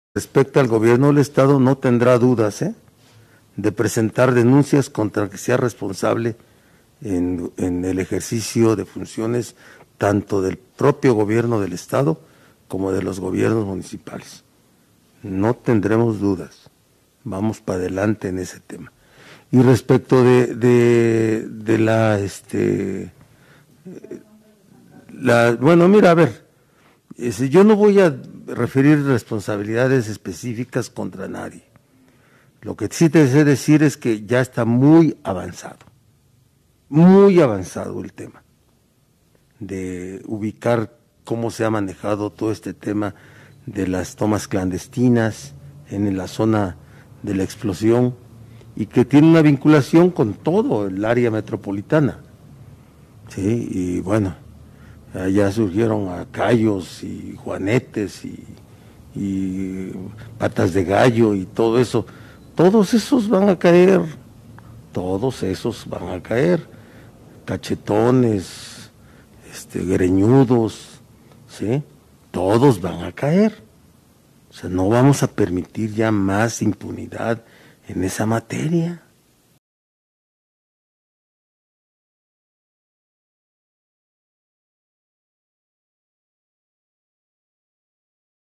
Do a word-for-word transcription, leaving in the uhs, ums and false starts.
Respecto al gobierno del Estado, no tendrá dudas ¿eh? de presentar denuncias contra el que sea responsable en, en el ejercicio de funciones tanto del propio gobierno del Estado como de los gobiernos municipales. No tendremos dudas, vamos para adelante en ese tema. Y respecto de, de, de la, este, la, bueno, mira, a ver, yo no voy a referir responsabilidades específicas contra nadie. Lo que sí te sé decir es que ya está muy avanzado, muy avanzado el tema de ubicar cómo se ha manejado todo este tema de las tomas clandestinas en la zona de la explosión y que tiene una vinculación con todo el área metropolitana. Sí, y bueno, allá surgieron acayos y juanetes y, y patas de gallo y todo eso. Todos esos van a caer, todos esos van a caer. Cachetones, este, greñudos, ¿sí? Todos van a caer. O sea, no vamos a permitir ya más impunidad en esa materia.